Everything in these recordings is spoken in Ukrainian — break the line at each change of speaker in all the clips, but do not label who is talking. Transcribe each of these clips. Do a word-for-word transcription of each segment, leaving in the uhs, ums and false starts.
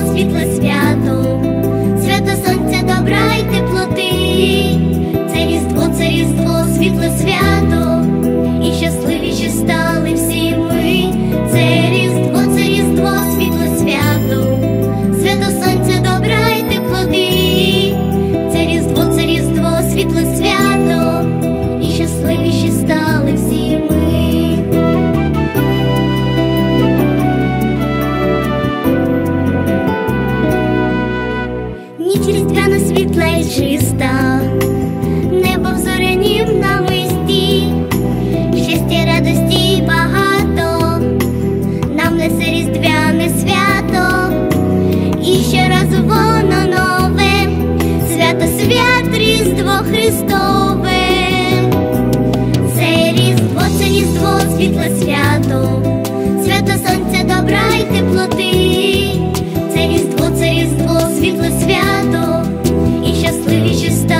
світле свято, свято сонця, добра й теплоти. Це Різдво, це Різдво, світле свято, і щасливіші стали всі ми. Це Різдво, це Різдво, світле свято, свято сонця, добра й теплоти. Це Різдво, це Різдво, світле свято, і щасливіші стали всі ми. Ніч різдвяна, світла й чиста, небо в зорянім намисті, щастя, радості багато нам несе різдвяне свято, і щоразу воно нове, свято свят, Різдво Христове. Це Різдво, це Різдво, світле свято, свято сонця, добра й теплоти. Це Різдво, це Різдво, світле свято, і щасливіші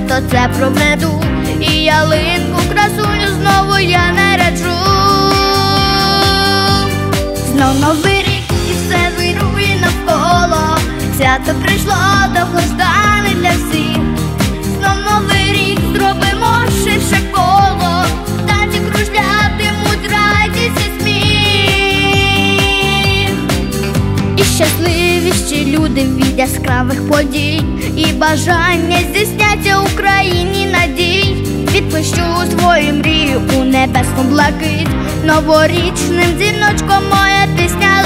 свято це проведу, і ялинку красуню знову я наряджу. Знов новий рік і все вирує навколо, свято прийшло довгождане для всіх. Знов новий рік, зробимо ширше коло, танці кружлятимуть радість і сміх. І щасливіші люди від яскравих подій, і бажання здійсняться Україні надій. Відпущу свої мрії у небесну блакить, новорічним дзвіночком моя пісня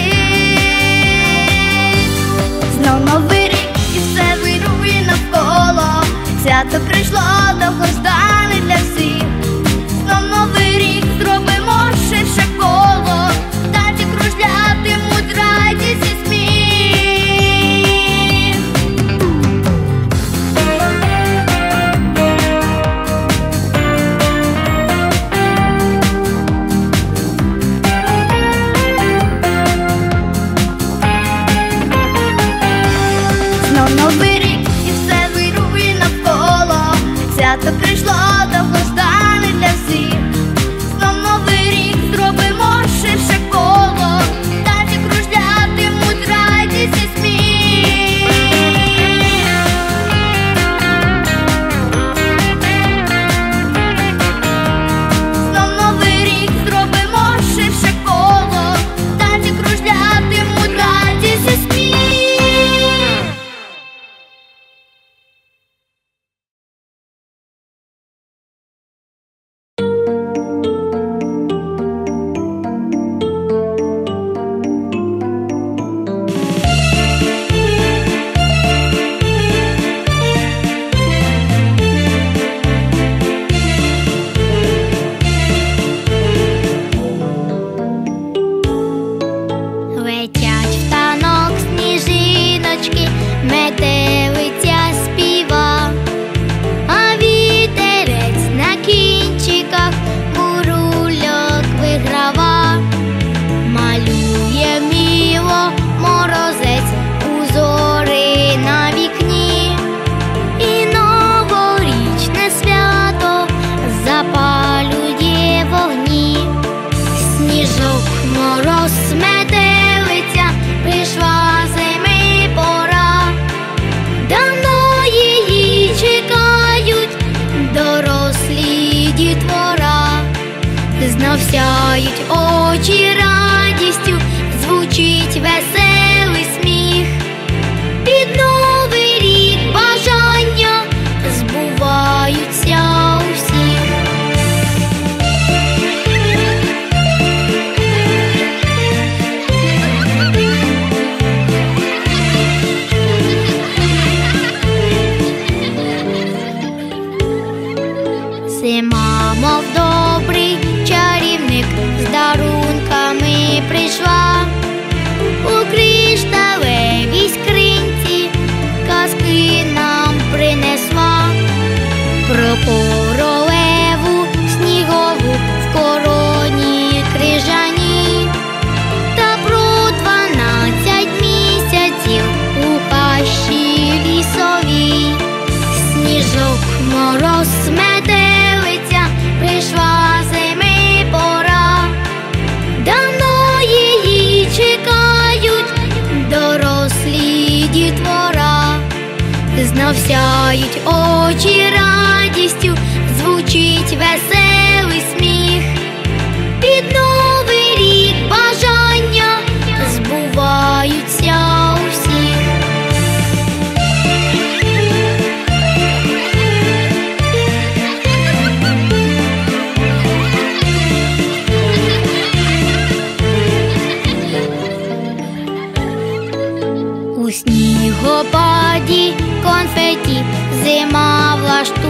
летить. Знов новий рік і все вирує навколо, свято прийшло довгождане для всіх. Знов новий рік, зробимо ширше коло, танці кружлятимуть радість і сміх. Новий рік і все вирує навколо, свято прийшло довгождане для всіх. Знов новий рік, зробимо ширше коло, танці кружлятимуть радість і сміх. Знов новий рік, зробимо ширше коло, танці кружлятимуть радість і сміх.
Летять в танок сніжиночки, метелиця співа, а вітерець на кінчиках бурульок виграва. Малює мило морозець узори на вікні, і новорічне свято запалює вогні. Сніжок, мороз, метелиця, прийшла зими пора. Давно її чекають дорослі дітвора. Знов сяють очі радістю, звучить веселий сміх. Під новий рік бажання збуваються у всіх. Зима, мов добрий чарівник, з дарунками прийшла. У кришталевій скринці казки нам принесла. Про королеву снігову в короні крижаній, та про дванадцять місяців у хащі лісовій. Сніжок, мороз, метелиця, прийшла зими пора. Давно її чекають дорослі дітвора. Знов сяють очі радістю, звучить веселий сміх. Під новий рік бажання збуваються у всіх. У снігопаді конфеті зима влаштує.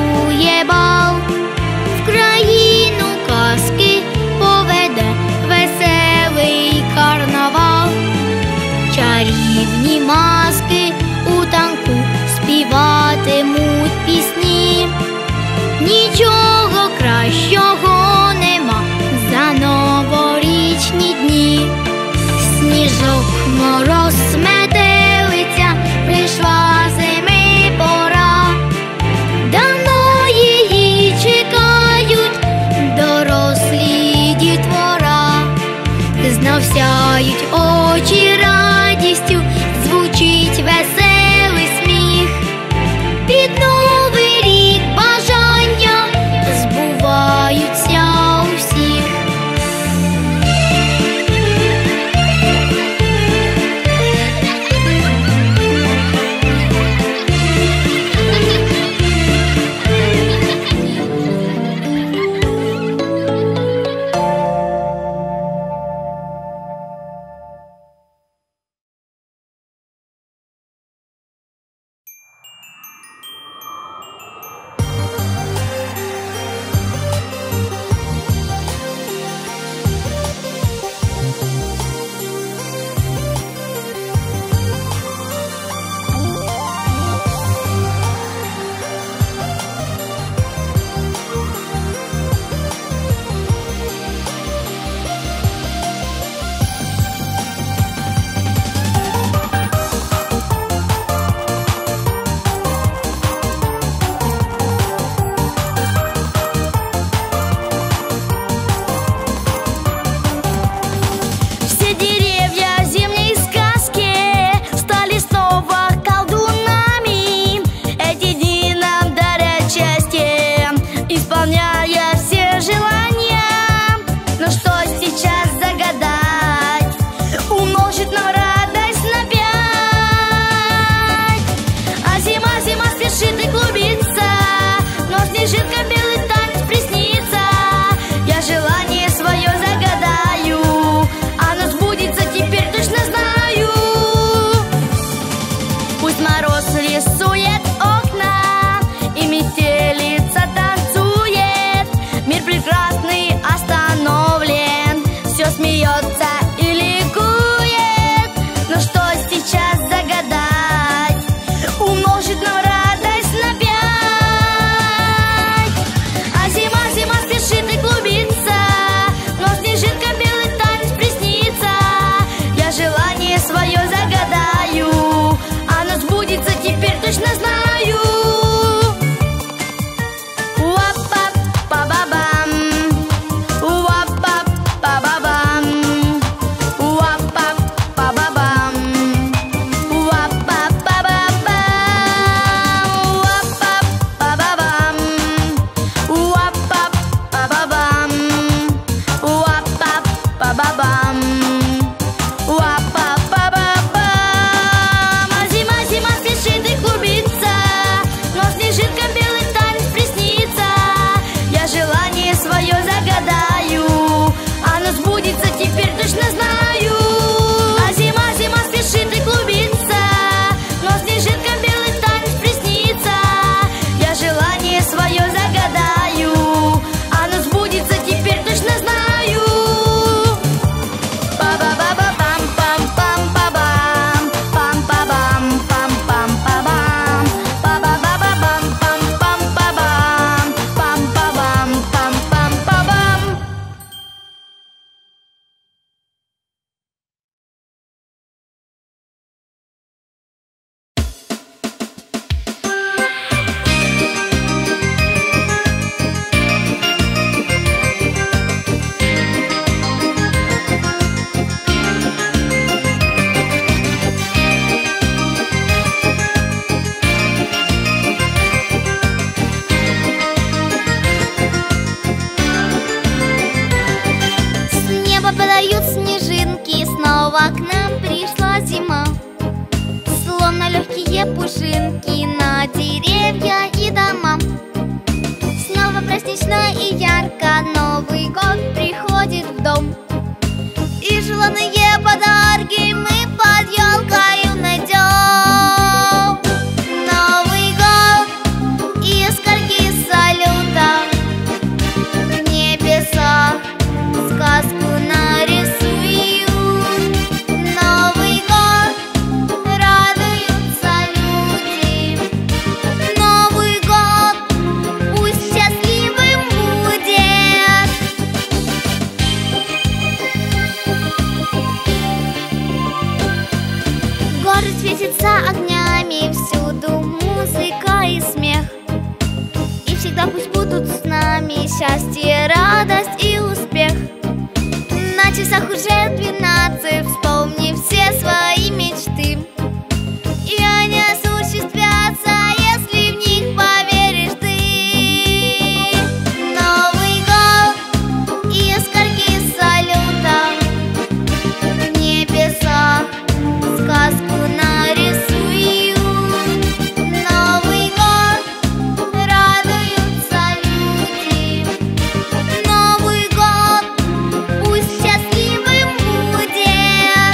свое загадаю, оно сбудется, теперь точно знаю. А зима, зима спешит и клубится, но снежинкам белый танец приснится. Я желание свое загадаю, оно сбудется, теперь точно знаю. Па-ба-ба-ба-пам-пам-пам-па-бам, пам-па-бам-пам-пам-па-бам, па-ба-ба-ба-пам-пам-пам-па-бам, пам-па-бам-пам-пам-па-бам. С неба падают снежинки, снова к нам пришла зима. Словно легкие пушинки на деревья и дома. Снова празднично и ярко Новый год приходит в дом. И желанные подарки мы под елкою найдем. Новый год, искорки салюта в небесах сказку нарисуют. Новый год, радуются люди. Новый год, пусть счастливым будет. Город светится огнями, всюду музыка и смех. И всегда пусть будут с нами счастье, радость и успех. На часах уже двенадцать, вспомни все свои мечты, и они осуществятся, если в них поверишь ты. Новый год, искорки салюта в небесах сказку нарисуют. Новый год, радуются люди. Новый год, пусть счастливым будет.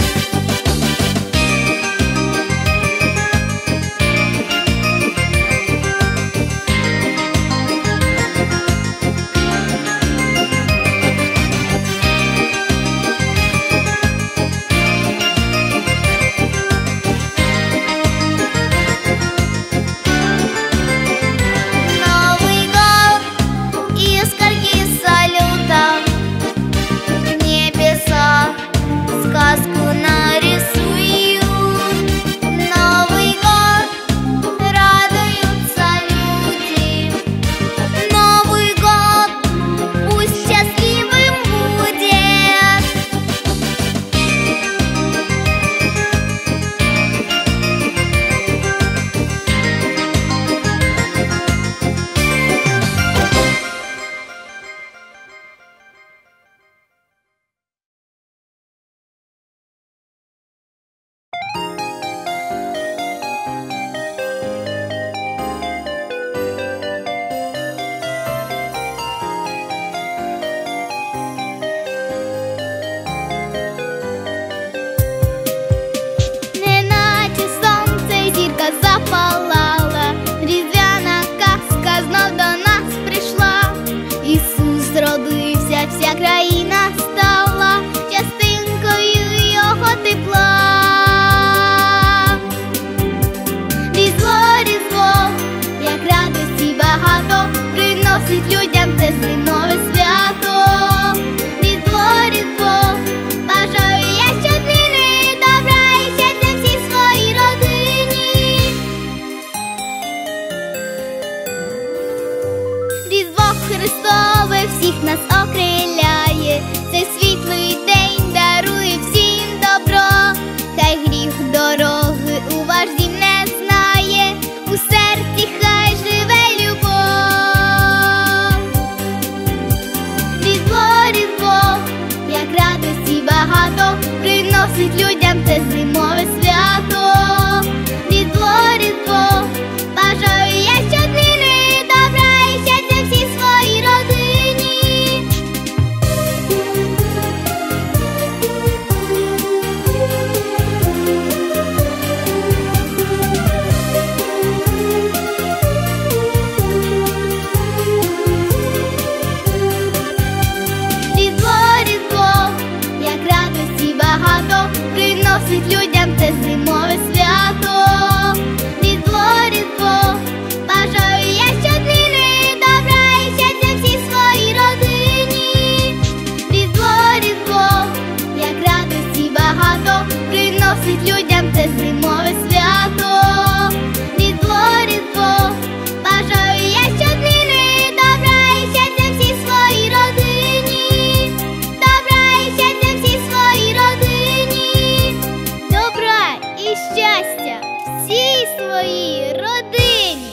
Новый год, искорки салюта в небесах сказку нарисуют. Новый год, радуются люди. Новый год, пусть счастливым будет. Неначе сонце зірка запалала, різдвяна казка знов до нас прийшла. Ісус родився, вся країна стала частинкою його тепла. Різдво, Різдво, як радості багато, приносить людям це зимове свято. Різдво, Різдво, бажаю я щоднини добра і щастя всій своїй родині. Різдво Христове всіх нас окриляє, цей світлий день дарує всім добро. Хай гріх дороги у ваш дім не знає, у серці хай живе любов. Різдво, Різдво, як радості багато, приносить людям це зимове свято. Різдво, Різдво, бажаю я щоднини добра і щастя всій своїй родині. приносить людям це зимове свято. Різдво, Різдво, бажаю я щоднини, добра і щастя всій своїй родині. Різдво, Різдво, як радості багато, приносить людям це зимове свято. Різдво, Різдво, бажаю я щоднини, добра і щастя всій своїй родині. Добра і щастя всій своїй родині. Добра і щастя всій своїй родині.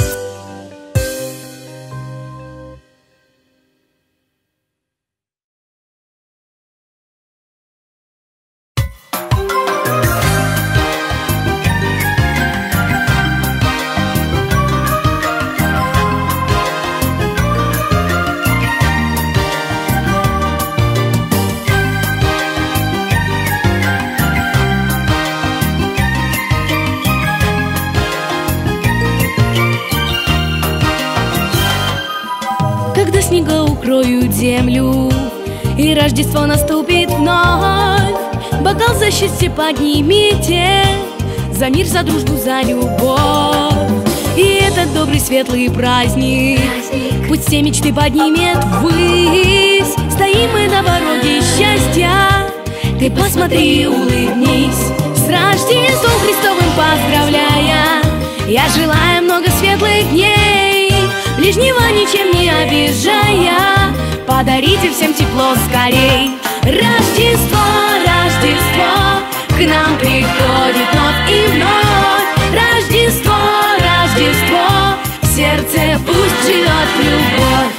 Когда снега укроют землю и Рождество наступит вновь, бокал за счастье поднимите, за мир, за дружбу, за любовь. И этот добрый светлый праздник пусть все мечты поднимет ввысь. Стоим мы на пороге счастья, ты посмотри и улыбнись. С Рождеством Христовым поздравляя, я желаю много светлых дней, ближнего ничем не обижая, подарите всем тепло скорей. Рождество, Рождество, к нам приходит вновь и вновь. Рождество, Рождество, в сердце пусть живет любовь.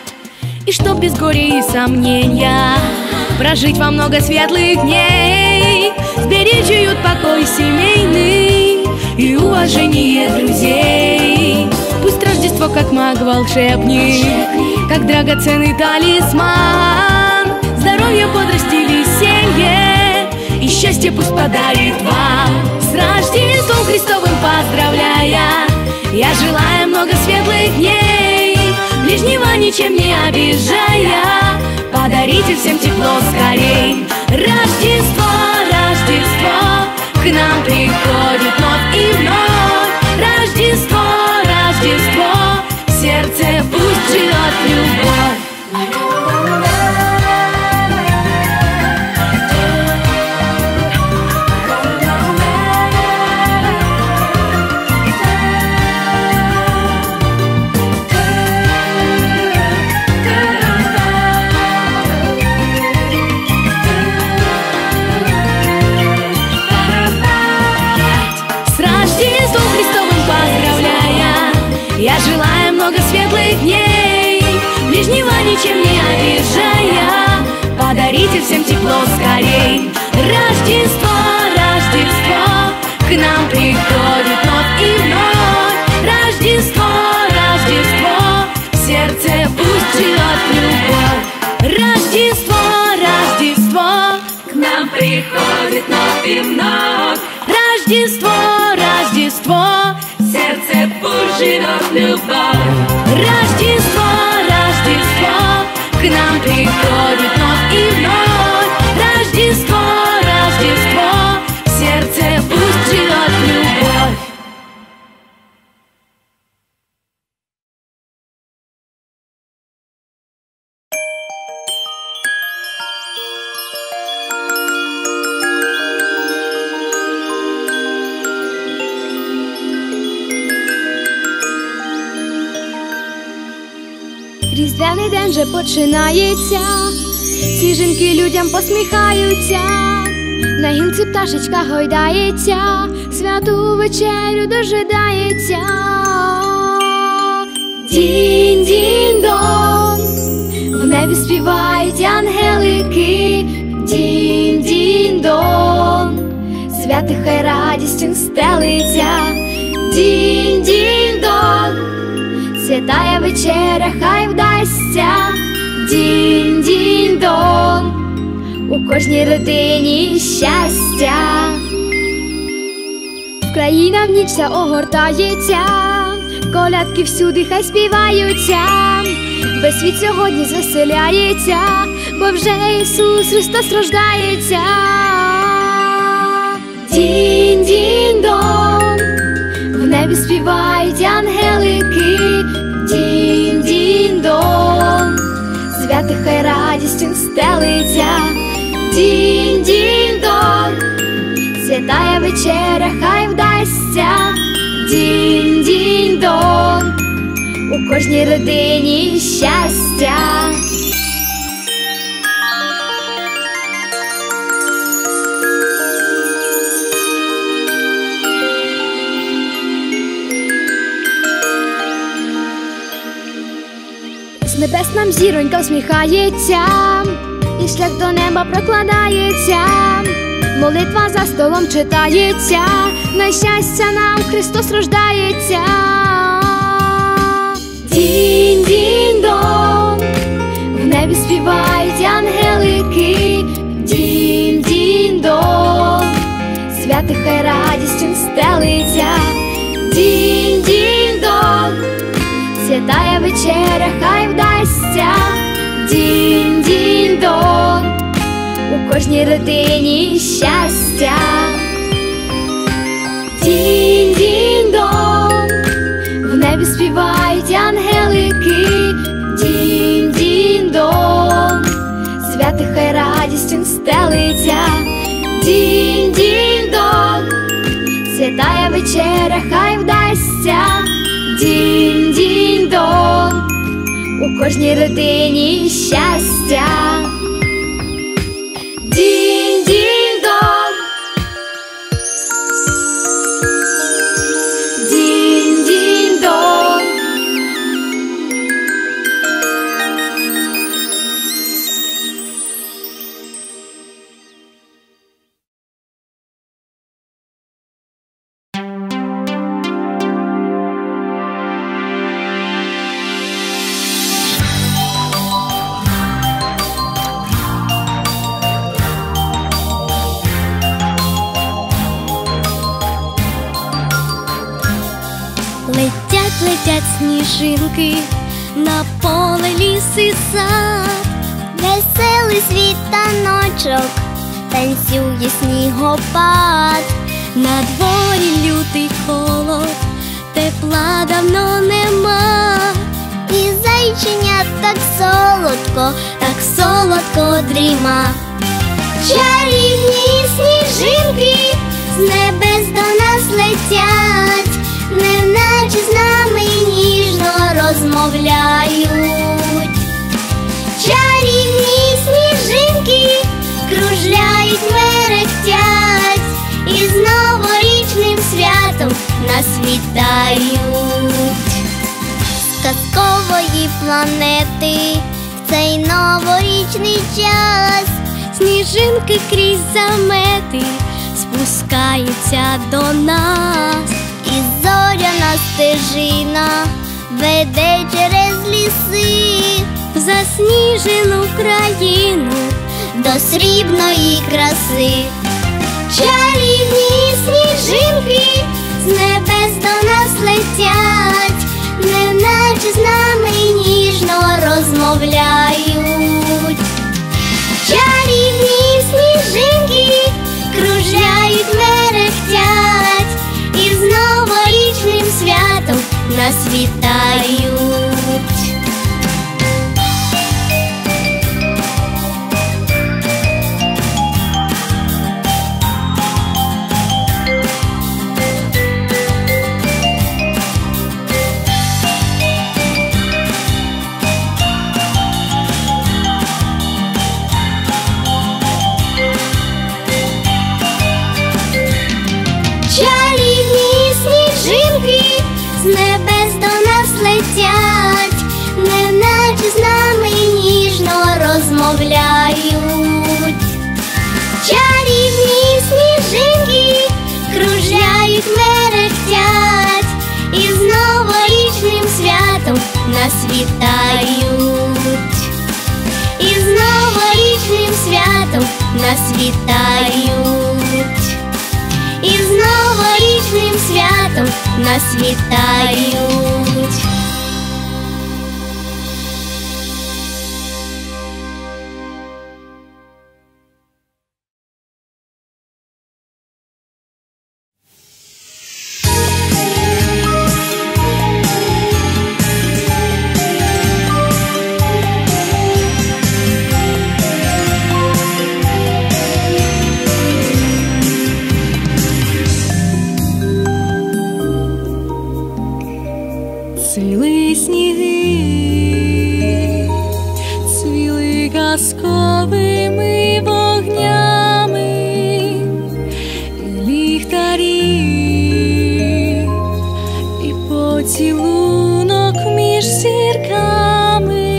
И чтоб без горя и сомнения прожить во много светлых дней, сберечь уют, покой семейный и уважение друзей. Пусть Рождество как маг волшебник, как драгоценный талисман, здоровье, бодрости, веселье и счастье пусть подарит вам. С Рождеством Христовым поздравляя, я желаю много светлых дней, ближнего ничем не обижая, подарите всем тепло скорей. Рождество, Рождество, к нам приходит вновь и вновь. Рождество, Рождество, в сердце пусть живет любовь. Я желаю много светлых дней, ближнего ничем не обижая, подарите всем тепло скорей. Рождество, Рождество, к нам приходит вновь и вновь. Рождество, Рождество, в сердце пусть живет любовь. Рождество, Рождество, к нам приходит вновь и вновь. Рождество, Рождество, в сердце пусть живет любовь. Рождество, Рождество, к нам приходит вновь и вновь. Рождество, Рождество, в сердце пусть живет любовь.
Різдвяний день вже починається, сніжинки людям посміхаються, на гілці пташечка гойдається, святу вечерю дожидається. Дінь-дінь-дон, в небі співають ангелики. Дінь-дінь-дон, святих хай радістю стелиться. Дінь-дінь-дон, святая вечеря хай вдасться. Дінь-дінь-дон, у кожній родині щастя. Країна в ніч вся огортається, колядки всюди хай співаються. Весь світ сьогодні звеселяється, бо вже Ісус Христос рождається.
Дінь-дінь-дон, в небі співають ангелики. Дінь-дінь-дон, святих хай радістю стелиться. Дінь-дінь-дон, святая вечеря хай вдасться. Дінь-дінь-дон, у кожній родині щастя. З небес нам зіронька всміхається, і шлях до неба прокладається. Молитва за столом читається, на щастя нам Христос рождається. Дінь-дінь-дон, в небі співають ангелики. Дінь-дінь-дон, святих хай радістю стелиться. Дінь-дінь-дон, святая вечеря хай вдасться. Дінь-дінь-дон, у кожній родині щастя. Дінь-дінь-дон, в небі співають ангелики. Дінь-дінь-дон, святих хай радістю стелиться. Дінь-дінь-дон, святая вечеря хай вдасться. Дінь-дінь-дон, у кожній родині щастя. Дінь-дінь-дон, дінь-дінь-дон.
Летять, летять сніжинки на поле, ліс і сад. Веселий світаночок танцює снігопад. На дворі лютий холод, тепла давно нема. І зайченя так солодко, так солодко дріма. Чарівні сніжинки з небес до нас летять, неначе з нами ніжно розмовляють. Чарівні сніжинки кружляють, мерехтять, і з новорічним святом нас вітають. З казкової планети в цей новорічний час сніжинки крізь замети спускаються до нас. І зоряна стежина веде через ліси в засніжену країну до срібної краси. Чарівні сніжинки з небес до нас летять, неначе з нами ніжно розмовляють. Чарівні сніжинки кружляють, мерехтять, і з новорічним святом нас вітають. Чарівні сніжинки з небес до нас летять, неначе з нами ніжно розмовляють. Чарівні сніжинки кружляють, мерехтять, і з новорічним святом нас вітають. І з новорічним святом нас вітають. І з новорічним святом нас вітають.
розцвіли казковими вогнями і ліхтарі, і поцілунок між зірками,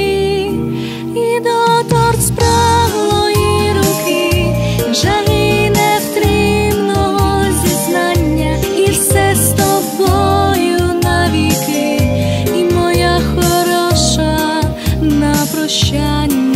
і до торт спраглої руки, жаги невтримного зізнання, і все з тобою навіки, і моя хороша на прощання.